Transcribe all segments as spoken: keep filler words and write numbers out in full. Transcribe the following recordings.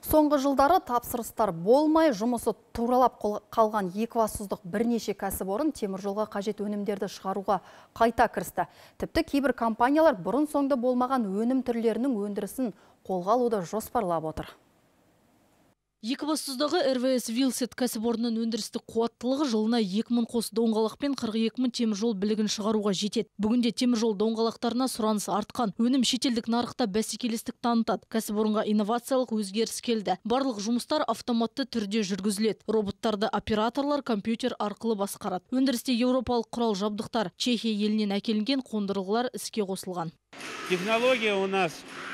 Соңғы жылдары тапсырыстар болмай, жұмысы туралап қалған екібастұздық бірнеше кәсіпорын теміржолға қажет өнімдерді шығаруға қайта кірісті. Тіпті кейбір компаниялар бұрын соңды болмаған өнім түрлерінің өндірісін қолға алуды жоспарлап отыр. Екібастұздағы эр вэ эс Вилсет кәсіпорнының өндірістік қуаттылығы жылына екі мың қос доңғалақ пен қырық екі мың теміржол білігін шығаруға жетеді. Бүгінде теміржол доңғалақтарына сұраныс артқан. Өнім шетелдік нарықта бәсекелестік танытады. Кәсіпорынға инновациялық өзгеріс келді. Барлық жұмыстар автоматты түрде жүргізіледі. Роботтарды операторлар компьютер арқылы басқарады. Өндірісте еуропалық құрал жабдықтар Чехия елінен әкелінген қондырғылар іске қосылған. Технология у нас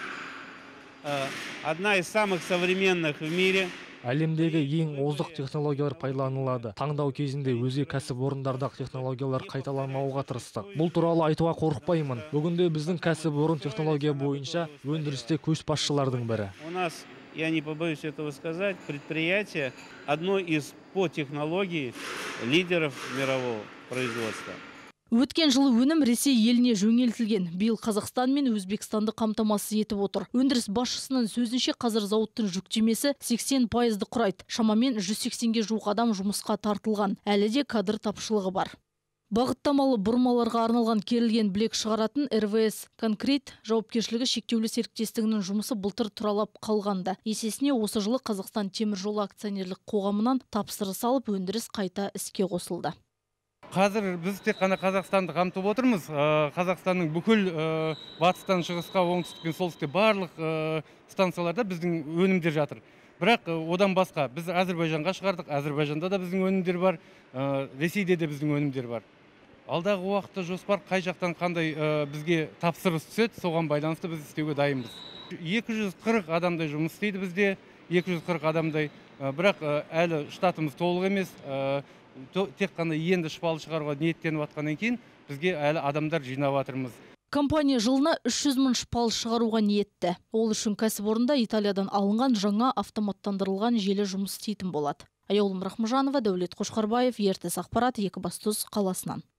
одна из самых современных в мире. Әлемдегі ең озық технологиялар пайдаланылады. Таңдау кезінде өзге кәсіпорындардағы технологиялар қайталанбауға тырыстық. Бұл туралы айтуға қорықпаймын. Бүгінде біздің кәсіпорын технология бойынша өндірісте көшбасшылардың бірі. У нас, я не побоюсь этого сказать, предприятие одно из по технологии лидеров мирового производства. Өткен жылы өнім Ресей еліне жөнелтілген. Биыл Қазақстан мен Өзбекстанды қамтамасыз етіп отыр. Өндіріс басшысының сөзінше қазір зауыттың жүктемесі сексен пайызды құрайды. Шамамен жүз сексенге жуық адам жұмысқа тартылған. Әлі де кадр тапшылығы бар. Бағыттамалы бұрмаларға арналған керілген білек шығаратын эр вэ эс Конкрет жауапкершілігі шектеулі серіктестігінің жұмысы былтыр туралап қалғанда. Есесіне осы жылы Қазақстан теміржолы акционерлік қоғамынан тапсырыс алып өндіріс қайта іске қосылды. Қазір біз тек қана Қазақстанды қамтып отырмыз. Қазақстанның бүкіл батыстан шығысқа, оңтүстік пен солтүстікте барлық станцияларда біздің өнімдер жатыр. Бірақ одан басқа біз Әзірбайжанға шығардық. Әзірбайжанда да біздің өнімдер бар, Ресейде де біздің өнімдер бар. Алдағы уақытта жоспар қай жақтан қандай бізге тапсырыс түседі, соған байланысты біз істеуге дайынбыз. екі жүз қырық адамдай жұмыс істейді бізде, екі жүз қырық адамдай. Бірақ әлі штатымыз толық емес. Тек қана енді шпалы шығаруға ниеттеніп жатқаннан кейін бізге әлі адамдар жинап жатырмыз. Компания жылына үш жүз мың шпал шығаруға ниетті. Ол үшін кәсіпорында Италиядан алынған жаңа автоматтандырылған желі жұмыс істейтін болады. Аяулым Рахмажанова, Дәулет Қошқарбаев, Ертіс ақпарат, Екібастұз қаласынан.